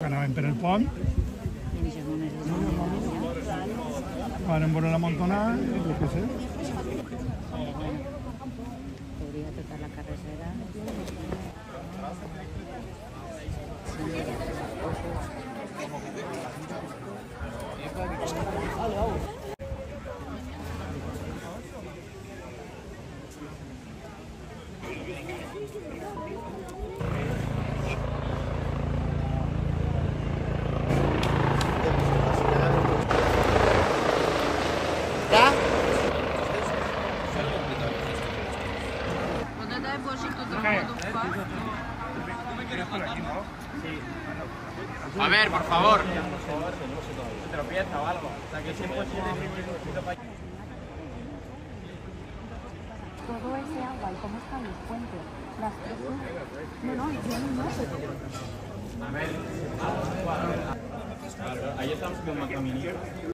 anaven per el pont, van veure l'amontonada, jo què sé. Cobria tota la carretera. A ver, por favor. Todo ese agua y cómo están los puentes, las cosas. No, yo no. A ver. Ahí estamos con Macaminillo.